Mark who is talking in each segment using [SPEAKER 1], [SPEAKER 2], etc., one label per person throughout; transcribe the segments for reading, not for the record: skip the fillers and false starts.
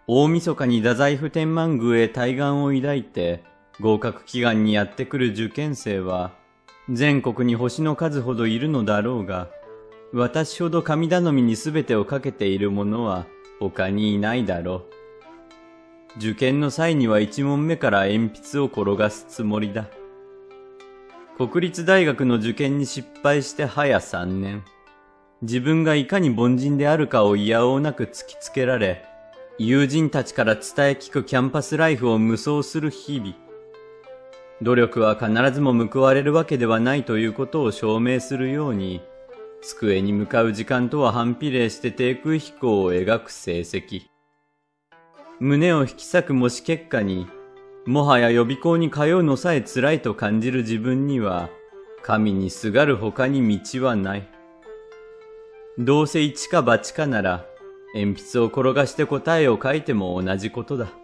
[SPEAKER 1] 大晦日に太宰府天満宮へ対願を抱いて合格祈願にやってくる受験生は全国に星の数ほどいるのだろうが、私ほど神頼みにすべてをかけている者は他にいないだろう。受験の際には一問目から鉛筆を転がすつもりだ。国立大学の受験に失敗して早3年。自分がいかに凡人であるかをいやおうなく突きつけられ、友人たちから伝え聞くキャンパスライフを無双する日々。努力は必ずも報われるわけではないということを証明するように、机に向かう時間とは反比例して低空飛行を描く成績。胸を引き裂く模試結果に、もはや予備校に通うのさえ辛いと感じる自分には、神にすがる他に道はない。どうせ一か八かなら、鉛筆を転がして答えを書いても同じことだ。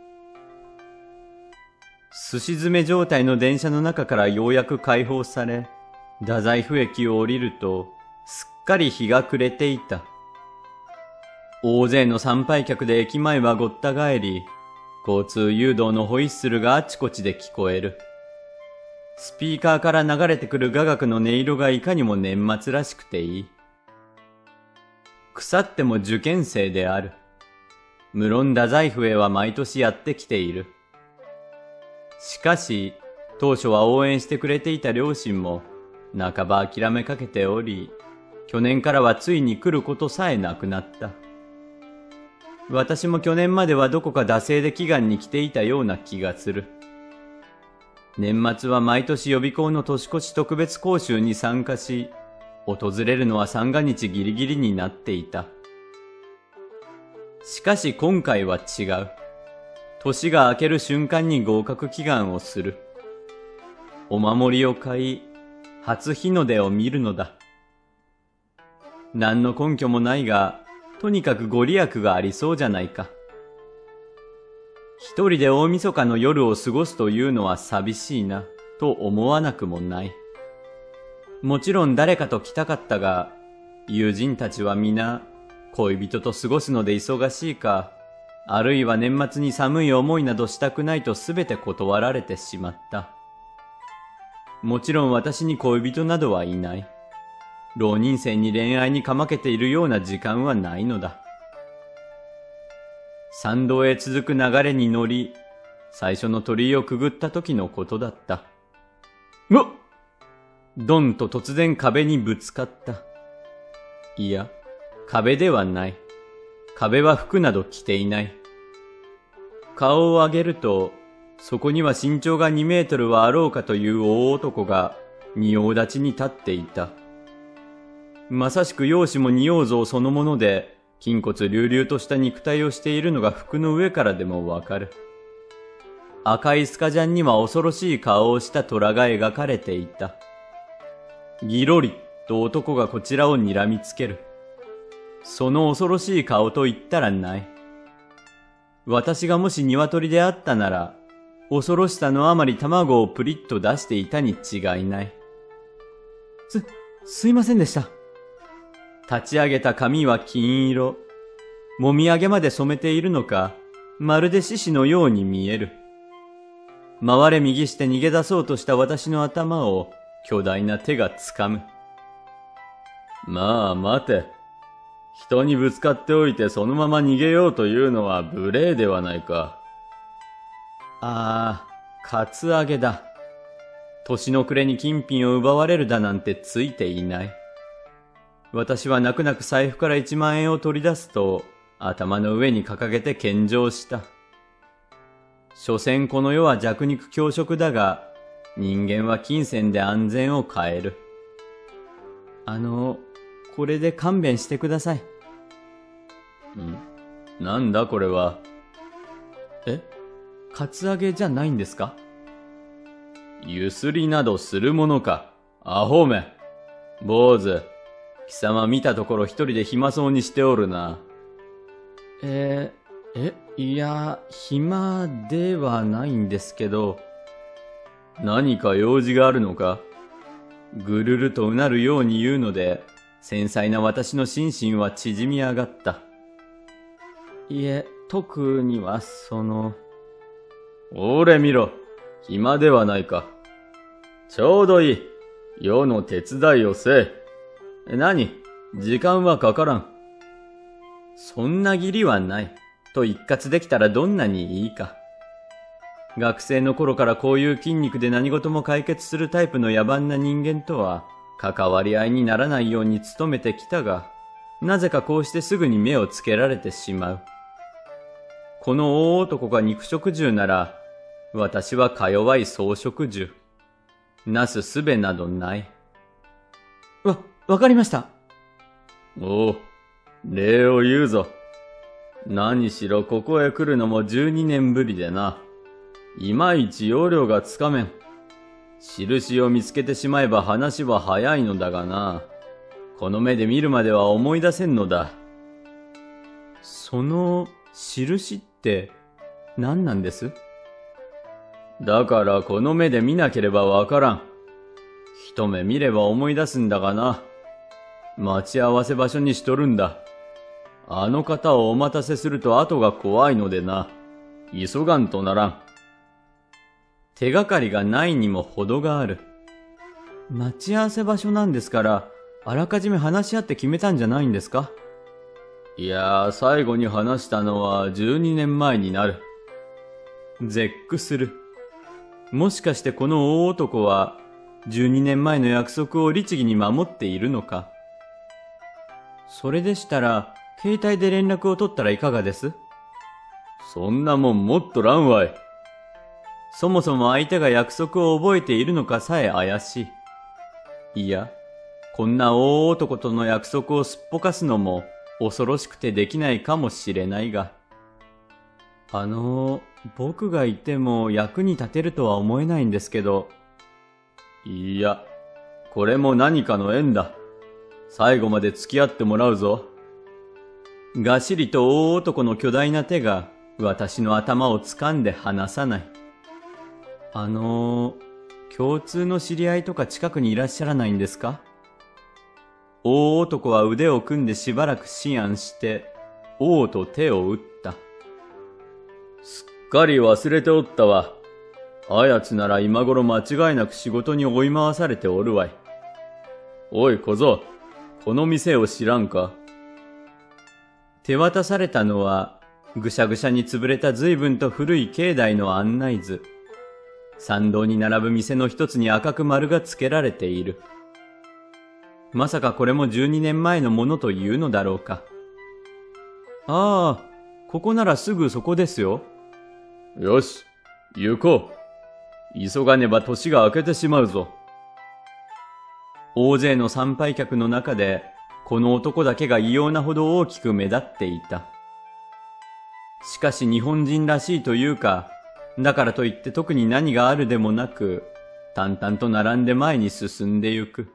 [SPEAKER 1] すし詰め状態の電車の中からようやく解放され、太宰府駅を降りると、すっかり日が暮れていた。大勢の参拝客で駅前はごった返り、交通誘導のホイッスルがあちこちで聞こえる。スピーカーから流れてくる雅楽の音色がいかにも年末らしくていい。腐っても受験生である。無論太宰府へは毎年やってきている。しかし、当初は応援してくれていた両親も、半ば諦めかけており、去年からはついに来ることさえなくなった。私も去年まではどこか惰性で祈願に来ていたような気がする。年末は毎年予備校の年越し特別講習に参加し、訪れるのは三が日ギリギリになっていた。しかし今回は違う。年が明ける瞬間に合格祈願をする。お守りを買い、初日の出を見るのだ。何の根拠もないが、とにかくご利益がありそうじゃないか。一人で大晦日の夜を過ごすというのは寂しいな、と思わなくもない。もちろん誰かと来たかったが、友人たちは皆、恋人と過ごすので忙しいか、あるいは年末に寒い思いなどしたくないとすべて断られてしまった。もちろん私に恋人などはいない。浪人生に恋愛にかまけているような時間はないのだ。参道へ続く流れに乗り、最初の鳥居をくぐった時のことだった。うわっ！ドンと突然壁にぶつかった。いや、壁ではない。壁は服など着ていない。顔を上げると、そこには身長が2メートルはあろうかという大男が仁王立ちに立っていた。まさしく容姿も仁王像そのもので、筋骨隆々とした肉体をしているのが服の上からでもわかる。赤いスカジャンには恐ろしい顔をした虎が描かれていた。ギロリと男がこちらを睨みつける。その恐ろしい顔と言ったらない。私がもし鶏であったなら、恐ろしさのあまり卵をプリッと出していたに違いない。すいませんでした。立ち上げた髪は金色。もみあげまで染めているのか、まるで獅子のように見える。回れ右して逃げ出そうとした私の頭を巨大な手がつかむ。まあ待て。人にぶつかっておいてそのまま逃げようというのは無礼ではないか。カツアゲだ。年の暮れに金品を奪われるだなんてついていない。私は泣く泣く財布から1万円を取り出すと、頭の上に掲げて献上した。所詮この世は弱肉強食だが、人間は金銭で安全を買える。これで勘弁してください。なんだこれは。カツアゲじゃないんですか？ゆすりなどするものか。アホめ。坊主。貴様見たところ一人で暇そうにしておるな。いや、暇ではないんですけど。何か用事があるのか？ぐるるとうなるように言うので、繊細な私の心身は縮み上がった。いえ、 特には俺見ろ、暇ではないか。ちょうどいい。世の手伝いをせえ。何？時間はかからん。そんな義理はない。と一括できたらどんなにいいか。学生の頃からこういう筋肉で何事も解決するタイプの野蛮な人間とは関わり合いにならないように努めてきたが、なぜかこうしてすぐに目をつけられてしまう。この大男が肉食獣なら、私はか弱い草食獣。なすすべなどない。わかりました。おう、礼を言うぞ。何しろここへ来るのも12年ぶりでな。いまいち要領がつかめん。印を見つけてしまえば話は早いのだがな。この目で見るまでは思い出せんのだ。その印って何なんです？だからこの目で見なければわからん。一目見れば思い出すんだがな。待ち合わせ場所にしとるんだ。あの方をお待たせすると後が怖いのでな。急がんとならん。手がかりがないにも程がある。待ち合わせ場所なんですから、あらかじめ話し合って決めたんじゃないんですか？いやー、最後に話したのは12年前になる。絶句する。もしかしてこの大男は、12年前の約束を律儀に守っているのか？それでしたら、携帯で連絡を取ったらいかがです？そんなもんもっとらんわい。そもそも相手が約束を覚えているのかさえ怪しい。いや、こんな大男との約束をすっぽかすのも恐ろしくてできないかもしれないが。僕がいても役に立てるとは思えないんですけど。いや、これも何かの縁だ。最後まで付き合ってもらうぞ。がしりと大男の巨大な手が私の頭を掴んで離さない。共通の知り合いとか近くにいらっしゃらないんですか？大男は腕を組んでしばらく思案して、王と手を打った。すっかり忘れておったわ。あやつなら今頃間違いなく仕事に追い回されておるわい。おい小僧、この店を知らんか？手渡されたのは、ぐしゃぐしゃに潰れた随分と古い境内の案内図。参道に並ぶ店の一つに赤く丸がつけられている。まさかこれも12年前のものというのだろうか。ああ、ここならすぐそこですよ。よし、行こう。急がねば年が明けてしまうぞ。大勢の参拝客の中で、この男だけが異様なほど大きく目立っていた。しかし日本人らしいというか、だからといって特に何があるでもなく、淡々と並んで前に進んでゆく。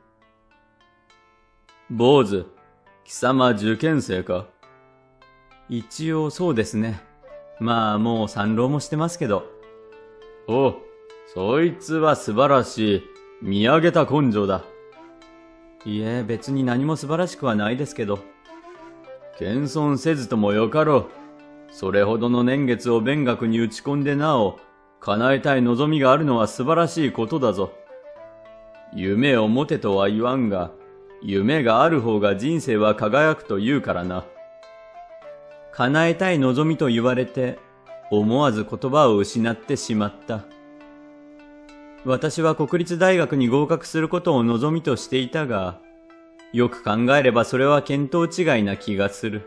[SPEAKER 1] 坊主、貴様受験生か？一応そうですね。まあもう参浪もしてますけど。おう、そいつは素晴らしい。見上げた根性だ。いえ、別に何も素晴らしくはないですけど。謙遜せずともよかろう。それほどの年月を勉学に打ち込んでなお、叶えたい望みがあるのは素晴らしいことだぞ。夢を持てとは言わんが、夢がある方が人生は輝くと言うからな。叶えたい望みと言われて、思わず言葉を失ってしまった。私は国立大学に合格することを望みとしていたが、よく考えればそれは見当違いな気がする。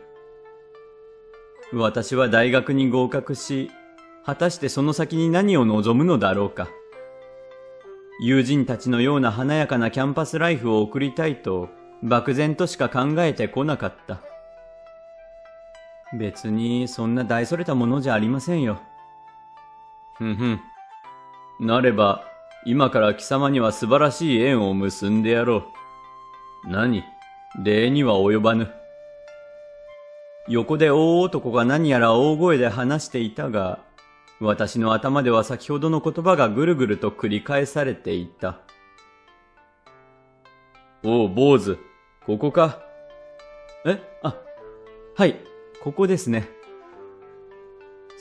[SPEAKER 1] 私は大学に合格し、果たしてその先に何を望むのだろうか。友人たちのような華やかなキャンパスライフを送りたいと、漠然としか考えてこなかった。別にそんな大それたものじゃありませんよ。ふんふん。なれば、今から貴様には素晴らしい縁を結んでやろう。何？礼には及ばぬ。横で大男が何やら大声で話していたが、私の頭では先ほどの言葉がぐるぐると繰り返されていた。おう、坊主、ここか？はい、ここですね。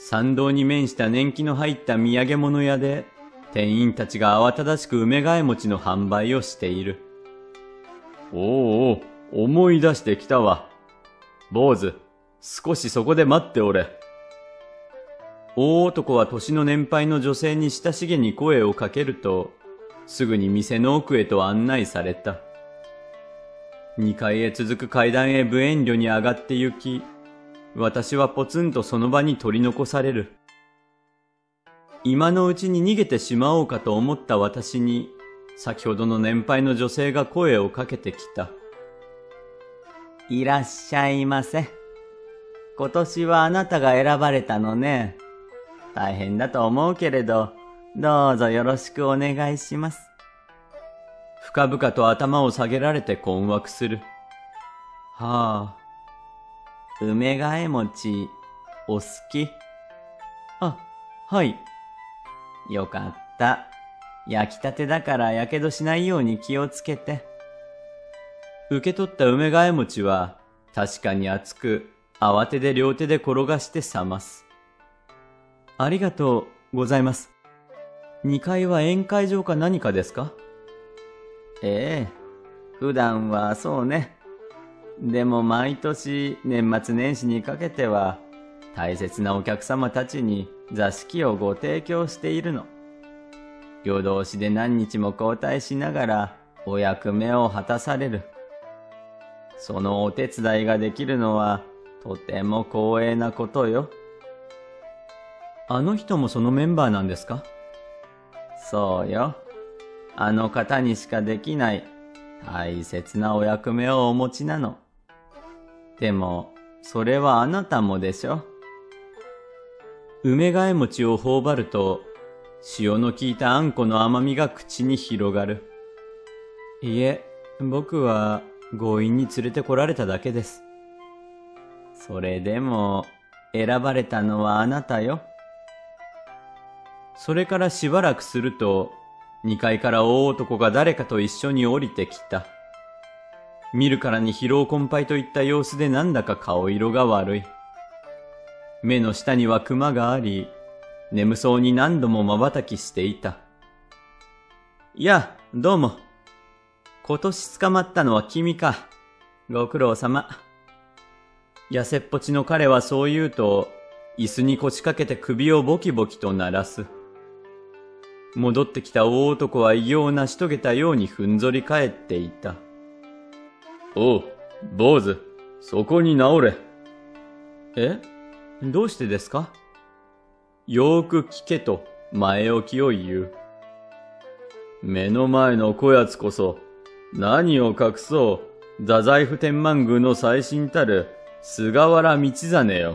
[SPEAKER 1] 参道に面した年季の入った土産物屋で、店員たちが慌ただしく梅替え餅の販売をしている。おうおう、思い出してきたわ。坊主、少しそこで待っておれ。大男は年の年配の女性に親しげに声をかけると、すぐに店の奥へと案内された。2階へ続く階段へ無遠慮に上がって行き、私はポツンとその場に取り残される。今のうちに逃げてしまおうかと思った私に、先ほどの年配の女性が声をかけてきた。いらっしゃいませ。今年はあなたが選ばれたのね。大変だと思うけれど、どうぞよろしくお願いします。深々と頭を下げられて困惑する。はあ。梅替え餅、お好き？あ、はい。よかった。焼きたてだからやけどしないように気をつけて。受け取った梅替え餅は確かに熱く、慌てで両手で転がして冷ます。ありがとうございます。2階は宴会場か何かですか？ええ、普段はそうね。でも毎年年末年始にかけては大切なお客様たちに座敷をご提供しているの。夜通しで何日も交代しながらお役目を果たされる。そのお手伝いができるのはとても光栄なことよ。あの人もそのメンバーなんですか？そうよ。あの方にしかできない大切なお役目をお持ちなの。でも、それはあなたもでしょ？梅替え餅を頬張ると、塩の効いたあんこの甘みが口に広がる。いえ、僕は強引に連れてこられただけです。それでも、選ばれたのはあなたよ。それからしばらくすると、2階から大男が誰かと一緒に降りてきた。見るからに疲労困憊といった様子でなんだか顔色が悪い。目の下にはクマがあり、眠そうに何度も瞬きしていた。いや、どうも。今年捕まったのは君か。ご苦労様。痩せっぽちの彼はそう言うと、椅子に腰掛けて首をボキボキと鳴らす。戻ってきた大男は異形を成し遂げたようにふんぞり返っていた。おう、坊主、そこに直れ。え？どうしてですか？よーく聞けと前置きを言う。目の前のこやつこそ、何を隠そう、太宰府天満宮の最新たる菅原道真よ。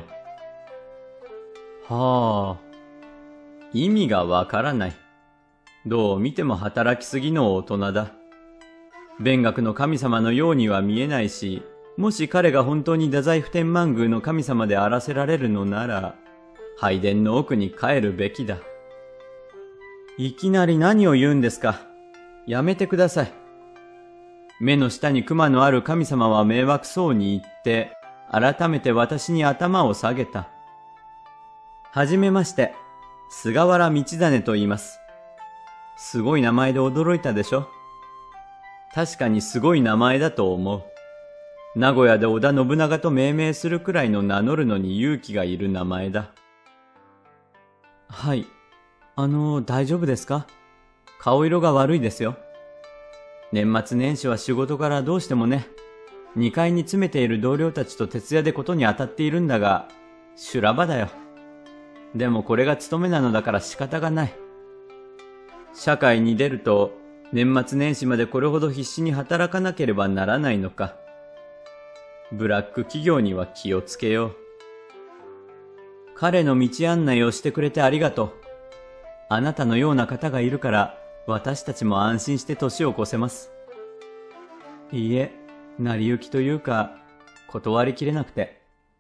[SPEAKER 1] はあ、意味がわからない。どう見ても働きすぎの大人だ。勉学の神様のようには見えないし、もし彼が本当に太宰府天満宮の神様であらせられるのなら、拝殿の奥に帰るべきだ。いきなり何を言うんですか。やめてください。目の下に熊のある神様は迷惑そうに言って、改めて私に頭を下げた。はじめまして、菅原道真と言います。すごい名前で驚いたでしょ？確かにすごい名前だと思う。名古屋で織田信長と命名するくらいの名乗るのに勇気がいる名前だ。はい。大丈夫ですか？顔色が悪いですよ。年末年始は仕事からどうしてもね、2階に詰めている同僚たちと徹夜でことに当たっているんだが、修羅場だよ。でもこれが務めなのだから仕方がない。社会に出ると、年末年始までこれほど必死に働かなければならないのか。ブラック企業には気をつけよう。彼の道案内をしてくれてありがとう。あなたのような方がいるから、私たちも安心して年を越せます。いいえ、成り行きというか、断りきれなくて。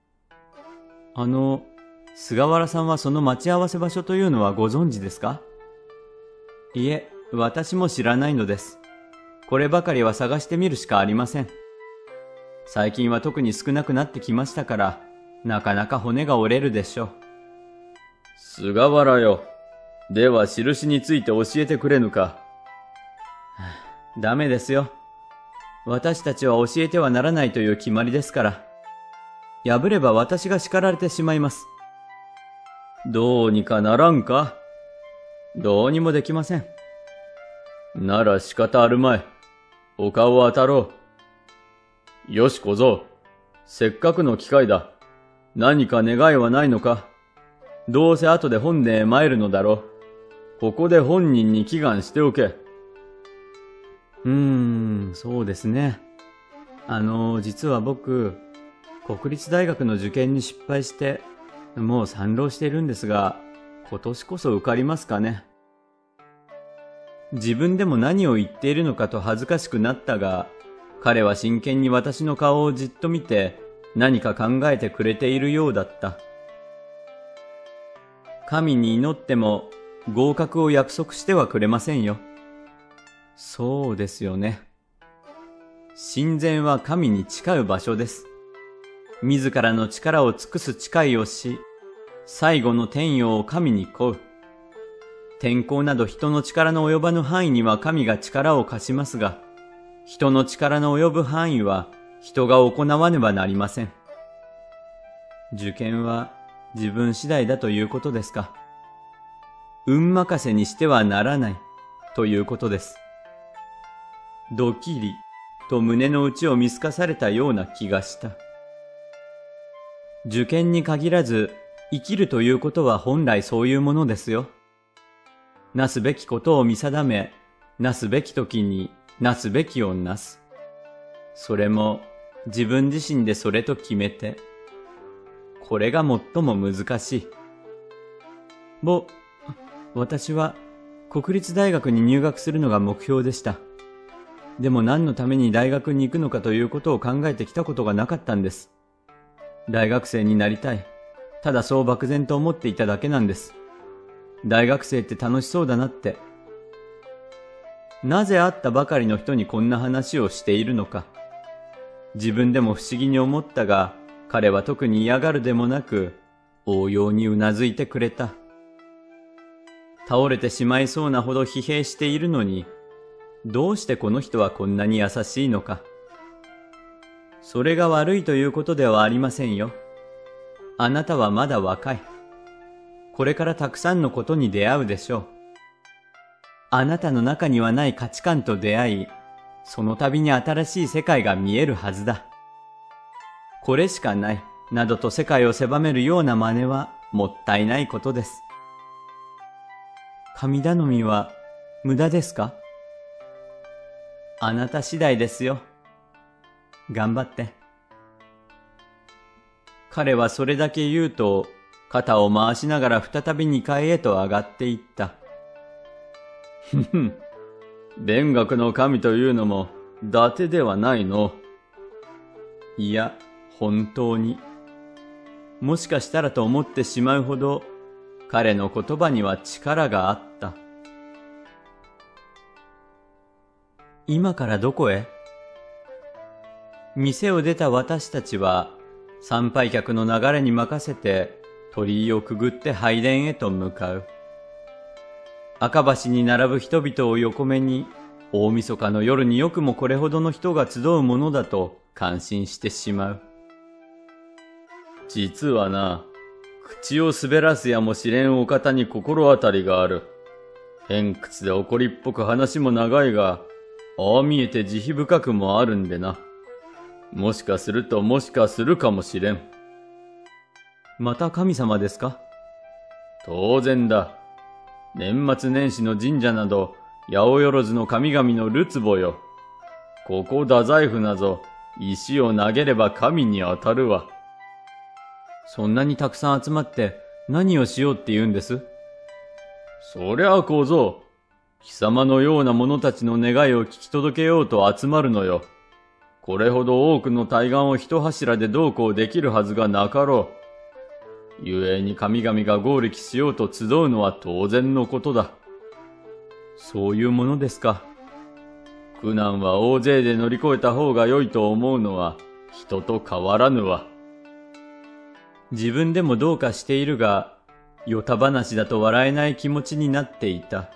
[SPEAKER 1] 菅原さんはその待ち合わせ場所というのはご存知ですか？いえ、私も知らないのです。こればかりは探してみるしかありません。最近は特に少なくなってきましたから、なかなか骨が折れるでしょう。 菅原よ。では印について教えてくれぬか。ダメですよ。私たちは教えてはならないという決まりですから。破れば私が叱られてしまいます。どうにかならんか。どうにもできません。なら仕方あるまい。お顔を当たろう。よし小僧。せっかくの機会だ。何か願いはないのか。どうせ後で本殿へ参るのだろう。ここで本人に祈願しておけ。そうですね。実は僕、国立大学の受験に失敗して、もう3浪しているんですが、今年こそ受かりますかね。自分でも何を言っているのかと恥ずかしくなったが、彼は真剣に私の顔をじっと見て、何か考えてくれているようだった。神に祈っても合格を約束してはくれませんよ。そうですよね。神前は神に誓う場所です。自らの力を尽くす誓いをし、最後の天陽を神に請う。天候など人の力の及ばぬ範囲には神が力を貸しますが、人の力の及ぶ範囲は人が行わねばなりません。受験は自分次第だということですか。運任せにしてはならないということです。ドキリと胸の内を見透かされたような気がした。受験に限らず生きるということは本来そういうものですよ。なすべきことを見定め、なすべき時になすべきをなす。それも自分自身でそれと決めて。これが最も難しい。私は国立大学に入学するのが目標でした。でも何のために大学に行くのかということを考えてきたことがなかったんです。大学生になりたい。ただそう漠然と思っていただけなんです。大学生って楽しそうだなって。なぜ会ったばかりの人にこんな話をしているのか。自分でも不思議に思ったが、彼は特に嫌がるでもなく、応用にうなずいてくれた。倒れてしまいそうなほど疲弊しているのに、どうしてこの人はこんなに優しいのか。それが悪いということではありませんよ。あなたはまだ若い。これからたくさんのことに出会うでしょう。あなたの中にはない価値観と出会い、その度に新しい世界が見えるはずだ。これしかない、などと世界を狭めるような真似はもったいないことです。神頼みは無駄ですか？あなた次第ですよ。頑張って。彼はそれだけ言うと、肩を回しながら再び2階へと上がっていった。勉学の神というのも、伊達ではないの。いや、本当に。もしかしたらと思ってしまうほど、彼の言葉には力があった。今からどこへ？店を出た私たちは、参拝客の流れに任せて、鳥居をくぐって拝殿へと向かう。赤橋に並ぶ人々を横目に、大晦日の夜によくもこれほどの人が集うものだと感心してしまう。実はな、口を滑らすやもしれんお方に心当たりがある。偏屈で怒りっぽく話も長いが、ああ見えて慈悲深くもあるんでな。もしかするともしかするかもしれん。また神様ですか？当然だ。年末年始の神社など、八百万の神々のるつぼよ。ここ太宰府なぞ、石を投げれば神に当たるわ。そんなにたくさん集まって何をしようって言うんです？そりゃあ小僧、貴様のような者たちの願いを聞き届けようと集まるのよ。これほど多くの大願を一柱でどうこうできるはずがなかろう。故に神々が合力しようと集うのは当然のことだ。そういうものですか。苦難は大勢で乗り越えた方が良いと思うのは人と変わらぬわ。自分でもどうかしているが、 よた話だと笑えない気持ちになっていた。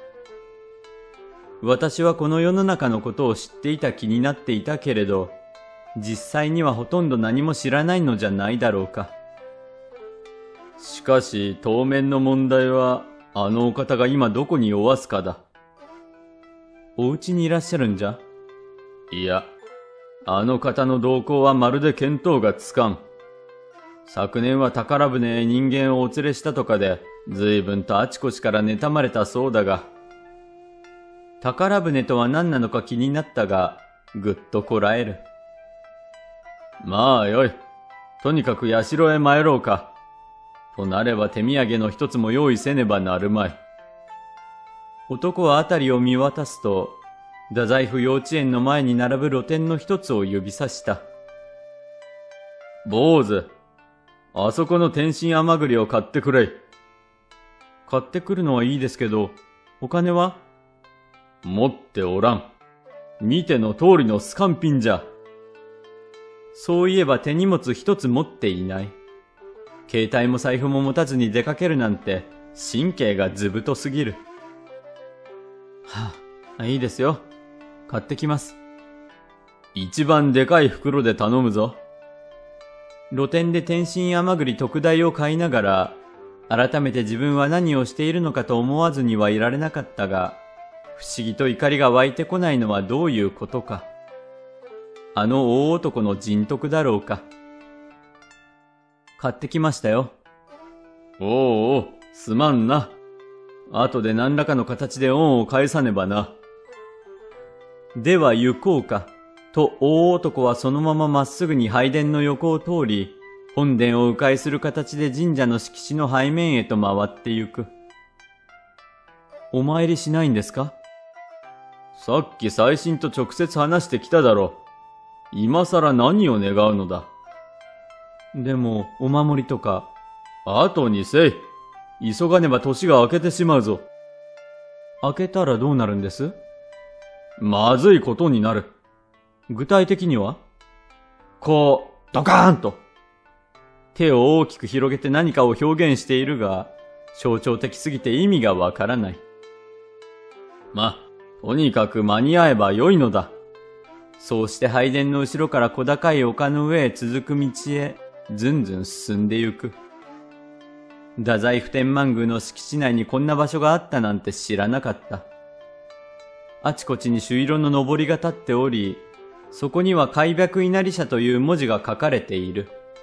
[SPEAKER 1] 私はこの世の中のことを知っていた気になっていたけれど、実際にはほとんど何も知らないのじゃないだろうか。しかし当面の問題は、あのお方が今どこにおわすかだ。お家にいらっしゃるんじゃ？いや、あの方の動向はまるで見当がつかん。昨年は宝船へ人間をお連れしたとかで、随分とあちこちから妬まれたそうだが、宝船とは何なのか気になったが、ぐっとこらえる。まあよい。とにかく社へ参ろうか。となれば手土産の一つも用意せねばなるまい。男はあたりを見渡すと、太宰府幼稚園の前に並ぶ露店の一つを指さした。坊主、あそこの天津甘栗を買ってくれ。買ってくるのはいいですけど、お金は？持っておらん。見ての通りのスカンピンじゃ。そういえば手荷物一つ持っていない。携帯も財布も持たずに出かけるなんて神経がずぶとすぎる。はあ、いいですよ。買ってきます。一番でかい袋で頼むぞ。露店で天津甘栗特大を買いながら、改めて自分は何をしているのかと思わずにはいられなかったが、不思議と怒りが湧いてこないのはどういうことか。あの大男の人徳だろうか。買ってきましたよ。おうおう、すまんな。後で何らかの形で恩を返さねばな。では行こうか。と大男はそのまままっすぐに拝殿の横を通り、本殿を迂回する形で神社の敷地の背面へと回って行く。お参りしないんですか？さっき最新と直接話してきただろう。今さら何を願うのだ。でも、お守りとか。後にせい。急がねば年が明けてしまうぞ。明けたらどうなるんです？まずいことになる。具体的には？こう、ドカーンと。手を大きく広げて何かを表現しているが、象徴的すぎて意味がわからない。とにかく間に合えばよいのだ。そうして拝殿の後ろから小高い丘の上へ続く道へ、ずんずん進んでゆく。太宰府天満宮の敷地内にこんな場所があったなんて知らなかった。あちこちに朱色ののぼりが立っており、そこには開闢稲荷社という文字が書かれている。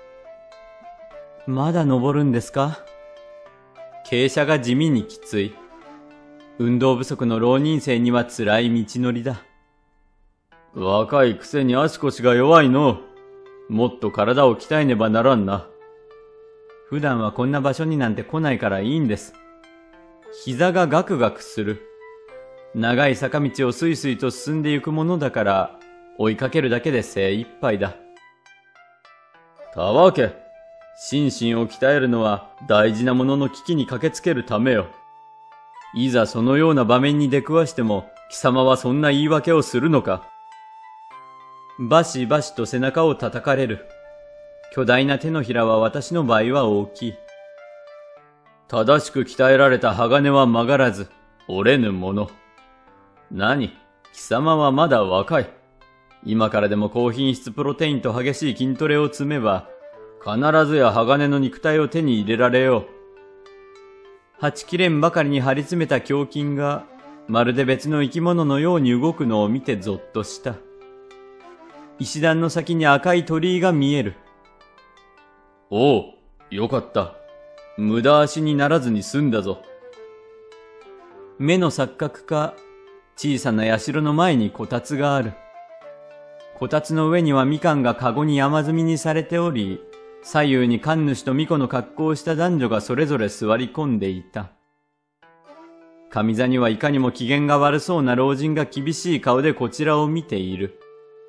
[SPEAKER 1] まだ登るんですか？傾斜が地味にきつい。運動不足の浪人生には辛い道のりだ。若いくせに足腰が弱いの。もっと体を鍛えねばならんな。普段はこんな場所になんて来ないからいいんです。膝がガクガクする。長い坂道をスイスイと進んでゆくものだから、追いかけるだけで精一杯だ。たわけ、心身を鍛えるのは大事なものの危機に駆けつけるためよ。いざそのような場面に出くわしても、貴様はそんな言い訳をするのか。バシバシと背中を叩かれる。巨大な手のひらは私の場合は大きい。正しく鍛えられた鋼は曲がらず、折れぬもの。何？貴様はまだ若い。今からでも高品質プロテインと激しい筋トレを積めば、必ずや鋼の肉体を手に入れられよう。はちきれんばかりに張り詰めた胸筋が、まるで別の生き物のように動くのを見てゾッとした。石段の先に赤い鳥居が見える。おう、よかった。無駄足にならずに済んだぞ。目の錯覚か、小さな社の前にこたつがある。こたつの上にはみかんがかごに山積みにされており、左右に神主と巫女の格好をした男女がそれぞれ座り込んでいた。上座にはいかにも機嫌が悪そうな老人が厳しい顔でこちらを見ている。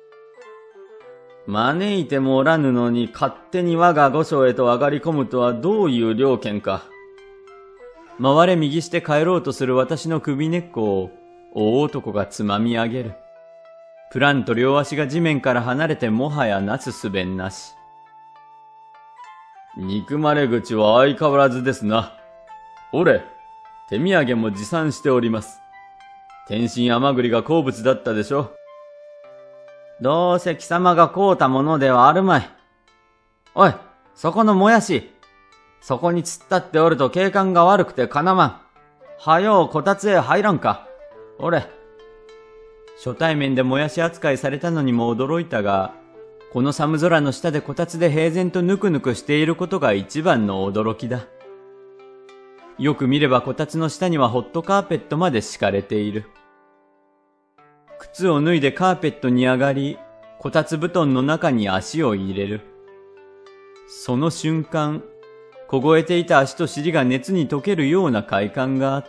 [SPEAKER 1] 招いてもおらぬのに勝手に我が御所へと上がり込むとはどういう了見か。回れ右して帰ろうとする私の首根っこを大男がつまみ上げる。プランと両足が地面から離れてもはやなすすべなし。憎まれ口は相変わらずですな。 俺、手土産も持参しております。天津甘栗が好物だったでしょ。どうせ貴様が買うたものではあるまい。おい、そこのもやし。そこに突っ立っておると景観が悪くてかなわん。はようこたつへ入らんか。俺。初対面でもやし扱いされたのにも驚いたが、この寒空の下でこたつで平然とぬくぬくしていることが一番の驚きだ。よく見ればこたつの下にはホットカーペットまで敷かれている。靴を脱いでカーペットに上がり、こたつ布団の中に足を入れる。その瞬間、凍えていた足と尻が熱に溶けるような快感があった。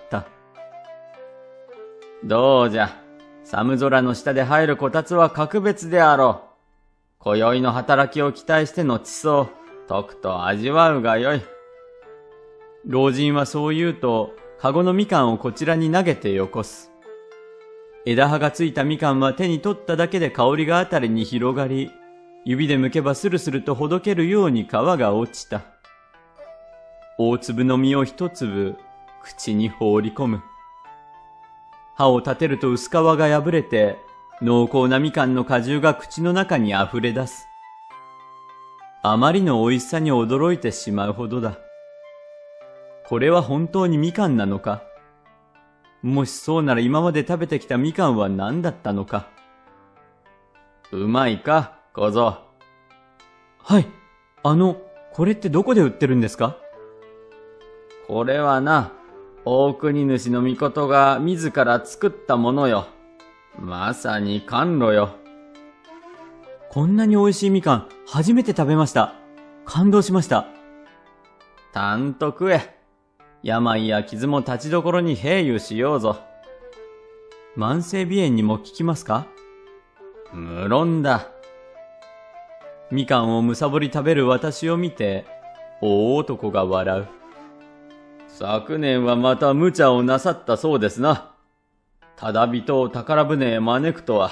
[SPEAKER 1] どうじゃ、寒空の下で入るこたつは格別であろう。今宵の働きを期待しての地層、とくと味わうがよい。老人はそう言うと、かごのみかんをこちらに投げてよこす。枝葉がついたみかんは手に取っただけで香りがあたりに広がり、指で剥けばスルスルとほどけるように皮が落ちた。大粒の実を一粒、口に放り込む。歯を立てると薄皮が破れて、濃厚なみかんの果汁が口の中に溢れ出す。あまりの美味しさに驚いてしまうほどだ。これは本当にみかんなのか？もしそうなら今まで食べてきたみかんは何だったのか？うまいか、小僧。はい、これってどこで売ってるんですか？これはな、大国主の命が自ら作ったものよ。まさに甘露よ。こんなに美味しいみかん、初めて食べました。感動しました。たんと食え。病や傷も立ちどころに平癒しようぞ。慢性鼻炎にも効きますか？無論だ。みかんをむさぼり食べる私を見て、大男が笑う。昨年はまた無茶をなさったそうですな。ただ人を宝船へ招くとは。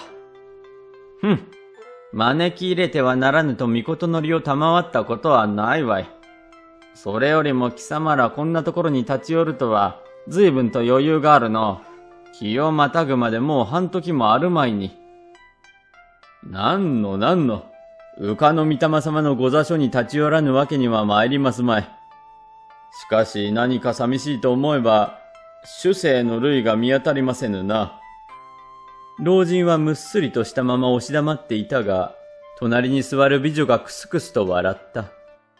[SPEAKER 1] 招き入れてはならぬと命の利を賜ったことはないわい。それよりも貴様らこんなところに立ち寄るとは、随分と余裕があるの。日をまたぐまでもう半時もあるまいに。なんの、羽化の御霊様のご座所に立ち寄らぬわけには参りますまい。しかし何か寂しいと思えば、主生の類が見当たりませぬな。老人はむっすりとしたまま押し黙っていたが、隣に座る美女がクスクスと笑った。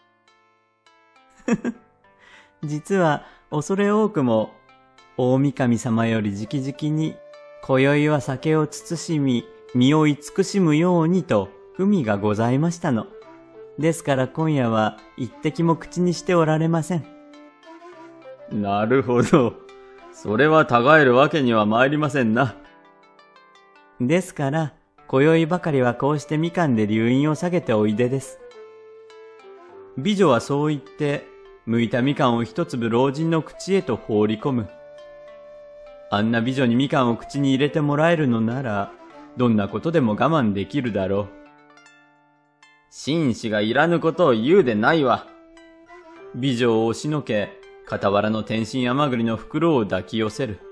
[SPEAKER 1] 実は恐れ多くも、大神様より直々に、今宵は酒を慎み、身を慈しむようにと、文がございましたの。ですから今夜は一滴も口にしておられません。なるほど。それはたがえるわけには参りませんな。ですから、今宵ばかりはこうしてみかんで留飲を下げておいでです。美女はそう言って、剥いたみかんを一粒老人の口へと放り込む。あんな美女にみかんを口に入れてもらえるのなら、どんなことでも我慢できるだろう。紳士がいらぬことを言うでないわ。美女を押しのけ、傍らの天津甘栗の袋を抱き寄せる。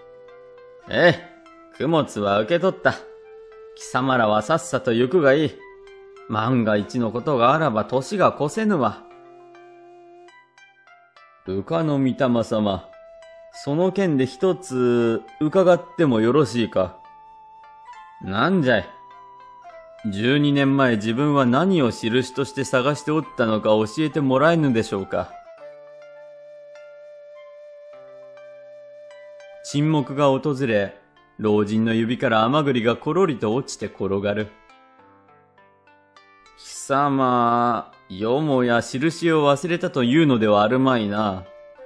[SPEAKER 1] 供物は受け取った。貴様らはさっさと行くがいい。万が一のことがあらば年が越せぬわ。羽化の御霊様、その件で一つ伺ってもよろしいか。なんじゃい。12年前自分は何を印として探しておったのか教えてもらえぬでしょうか。沈黙が訪れ、老人の指から甘栗がころりと落ちて転がる。貴様、よもや印を忘れたというのではあるまいな。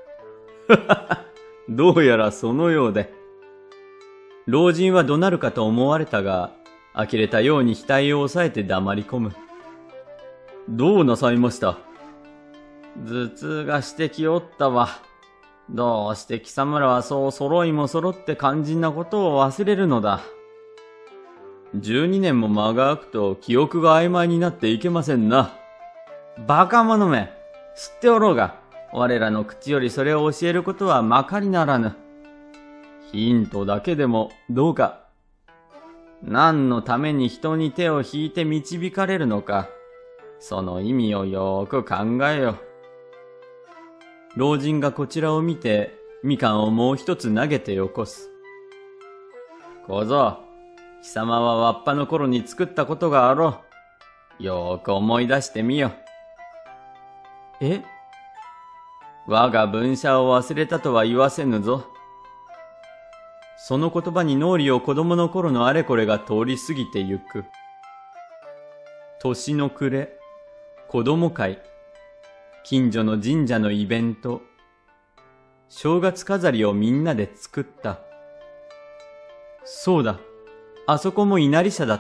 [SPEAKER 1] どうやらそのようで。老人は怒鳴るかと思われたが、呆れたように額を押さえて黙り込む。どうなさいました？頭痛がしてきおったわ。どうして貴様らはそう揃いも揃って肝心なことを忘れるのだ。12年も間が空くと記憶が曖昧になっていけませんな。バカ者め、知っておろうが、 我らの口よりそれを教えることはまかりならぬ。ヒントだけでもどうか。何のために人に手を引いて導かれるのか、その意味をよーく考えよ。老人がこちらを見て、みかんをもう一つ投げてよこす。小僧、貴様はわっぱの頃に作ったことがあろう。よーく思い出してみよ。え？我が文社を忘れたとは言わせぬぞ。その言葉に脳裏を子供の頃のあれこれが通り過ぎてゆく。年の暮れ、子供会、近所の神社のイベント、正月飾りをみんなで作った。そうだ、あそこも稲荷社だった。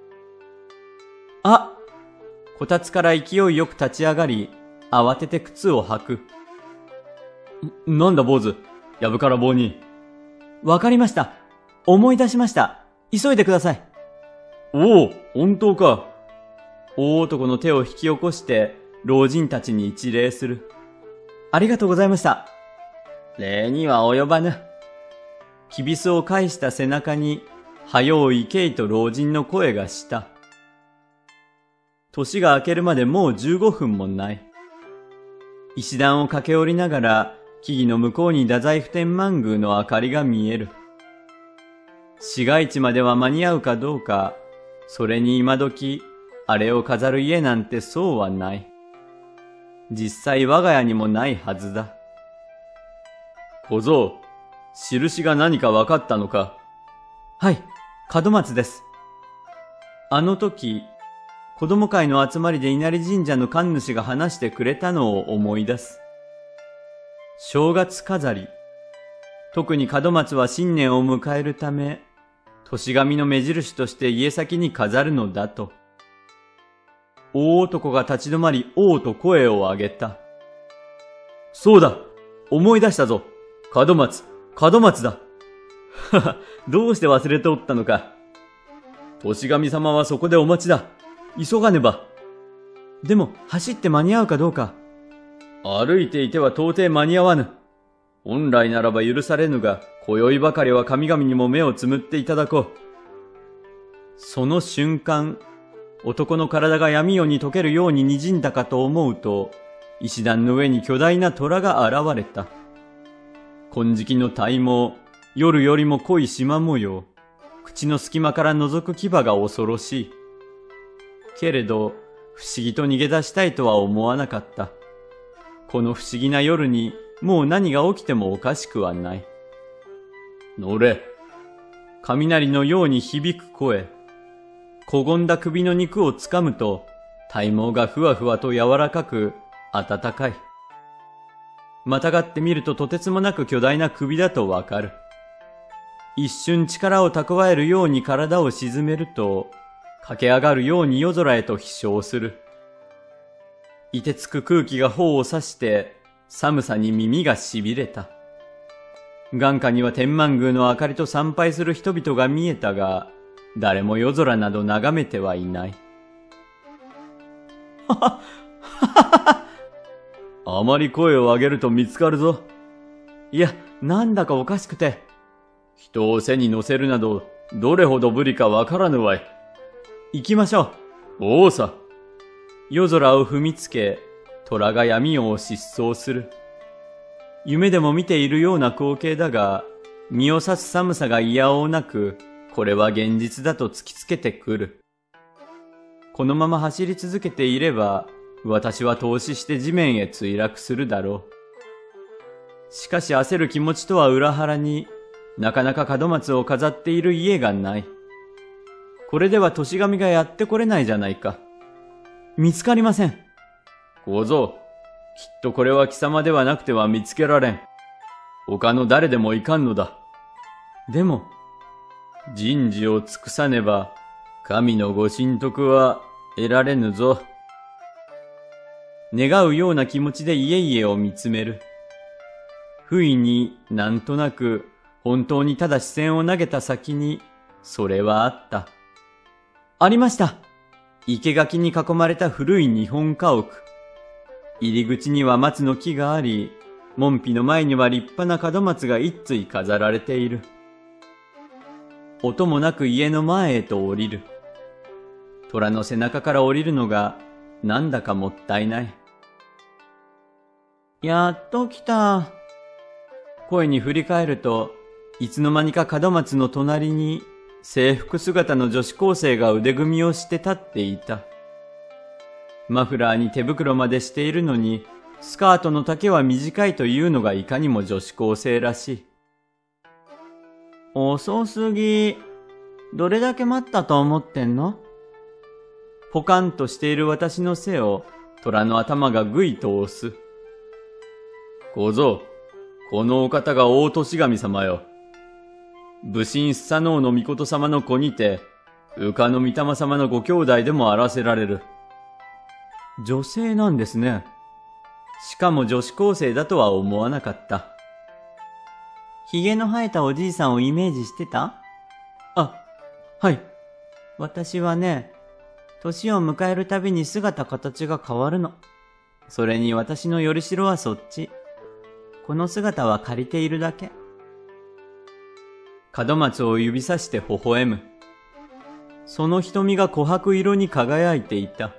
[SPEAKER 1] あ！こたつから勢いよく立ち上がり、慌てて靴を履く。なんだ坊主、やぶから棒に。わかりました。思い出しました。急いでください。おお、本当か。大男の手を引き起こして、老人たちに一礼する。ありがとうございました。礼には及ばぬ。きびすを返した背中に、はよう行けいと老人の声がした。年が明けるまでもう15分もない。石段を駆け下りながら、木々の向こうに太宰府天満宮の明かりが見える。市街地までは間に合うかどうか、それに今時、あれを飾る家なんてそうはない。実際我が家にもないはずだ。小僧、印が何か分かったのか？はい、門松です。あの時、子供会の集まりで稲荷神社の神主が話してくれたのを思い出す。正月飾り。特に門松は新年を迎えるため、年神の目印として家先に飾るのだと。大男が立ち止まり、おうと声を上げた。そうだ、思い出したぞ。門松だ。はは、どうして忘れておったのか。年神様はそこでお待ちだ。急がねば。でも、走って間に合うかどうか。歩いていては到底間に合わぬ。本来ならば許されぬが、今宵ばかりは神々にも目をつむっていただこう。その瞬間、男の体が闇夜に溶けるように滲んだかと思うと、石段の上に巨大な虎が現れた。金色の体毛、夜よりも濃い縞模様、口の隙間から覗く牙が恐ろしい。けれど、不思議と逃げ出したいとは思わなかった。この不思議な夜に、もう何が起きてもおかしくはない。乗れ。雷のように響く声。こごんだ首の肉をつかむと、体毛がふわふわと柔らかく、暖かい。またがってみるととてつもなく巨大な首だとわかる。一瞬力を蓄えるように体を沈めると、駆け上がるように夜空へと飛翔する。凍てつく空気が頬を刺して、寒さに耳が痺れた。眼下には天満宮の明かりと参拝する人々が見えたが、誰も夜空など眺めてはいない。はははは。あまり声を上げると見つかるぞ。いや、なんだかおかしくて。人を背に乗せるなど、どれほど無理かわからぬわい。行きましょう。おうさ。夜空を踏みつけ、虎が闇夜を疾走する。夢でも見ているような光景だが、身を刺す寒さが嫌おうなく、これは現実だと突きつけてくる。このまま走り続けていれば、私は投資して地面へ墜落するだろう。しかし焦る気持ちとは裏腹に、なかなか門松を飾っている家がない。これでは年神がやってこれないじゃないか。見つかりません。小僧、きっとこれは貴様ではなくては見つけられん。他の誰でもいかんのだ。でも、人事を尽くさねば、神のご神徳は得られぬぞ。願うような気持ちで家々を見つめる。不意になんとなく本当にただ視線を投げた先に、それはあった。ありました。生垣に囲まれた古い日本家屋。 入り口には松の木があり、門扉の前には立派な門松が一対飾られている。音もなく家の前へと降りる。虎の背中から降りるのがなんだかもったいない。やっと来た。声に振り返ると、いつの間にか門松の隣に制服姿の女子高生が腕組みをして立っていた。マフラーに手袋までしているのに、スカートの丈は短いというのがいかにも女子高生らしい。遅すぎ。どれだけ待ったと思ってんの？ポカンとしている私の背を虎の頭がぐいと押す。小僧、このお方が大年神様よ。武神スサノオノミコト様の子にて、羽化の御霊様のご兄弟でもあらせられる。女性なんですね。しかも女子高生だとは思わなかった。髭の生えたおじいさんをイメージしてた？あ、はい。私はね、年を迎えるたびに姿形が変わるの。それに私のよりしろはそっち。この姿は借りているだけ。門松を指さして微笑む。その瞳が琥珀色に輝いていた。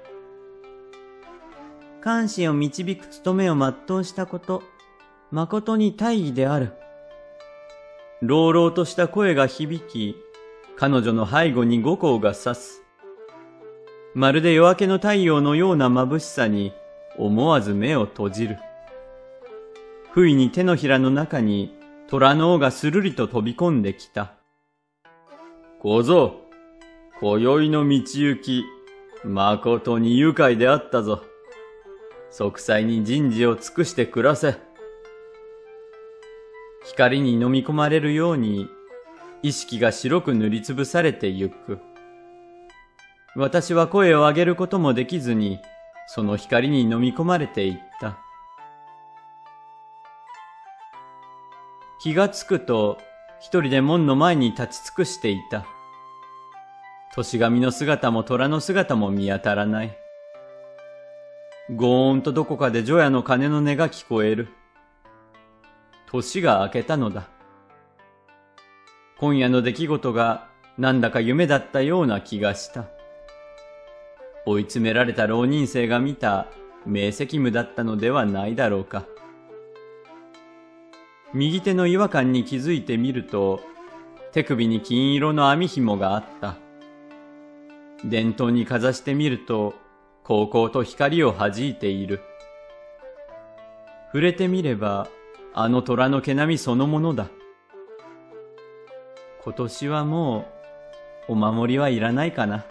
[SPEAKER 1] 監視を導く務めを全うしたこと、誠に大義である。朗々とした声が響き、彼女の背後に五光が差す。まるで夜明けの太陽のような眩しさに思わず目を閉じる。不意に手のひらの中に虎の尾がするりと飛び込んできた。小僧、今宵の道行き、誠に愉快であったぞ。息災に人事を尽くして暮らせ。光に飲み込まれるように、意識が白く塗りつぶされてゆく。私は声を上げることもできずに、その光に飲み込まれていった。気がつくと、一人で門の前に立ち尽くしていた。年神の姿も虎の姿も見当たらない。ごーんとどこかで除夜の鐘の音が聞こえる。年が明けたのだ。今夜の出来事がなんだか夢だったような気がした。追い詰められた浪人生が見た明晰夢だったのではないだろうか。右手の違和感に気づいてみると、手首に金色の網紐があった。電灯にかざしてみると、こうこうと光を弾いている。触れてみれば、あの虎の毛並みそのものだ。今年はもう、お守りはいらないかな。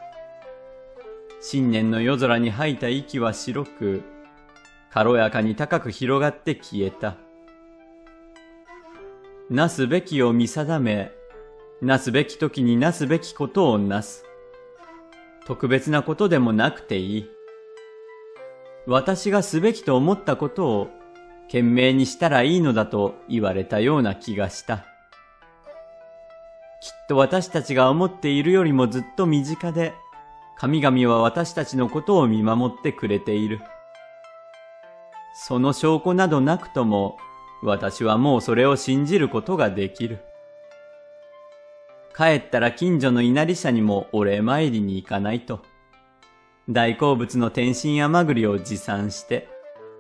[SPEAKER 1] 新年の夜空に吐いた息は白く、軽やかに高く広がって消えた。なすべきを見定め、なすべき時になすべきことをなす。特別なことでもなくていい。私がすべきと思ったことを懸命にしたらいいのだと言われたような気がした。きっと私たちが思っているよりもずっと身近で、神々は私たちのことを見守ってくれている。その証拠などなくとも、私はもうそれを信じることができる。帰ったら近所の稲荷社にもお礼参りに行かないと。大好物の天津甘栗を持参して。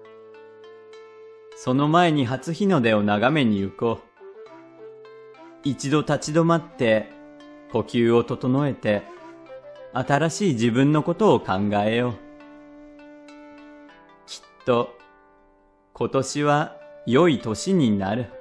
[SPEAKER 1] その前に初日の出を眺めに行こう。一度立ち止まって、呼吸を整えて、新しい自分のことを考えよう。きっと、今年は良い年になる。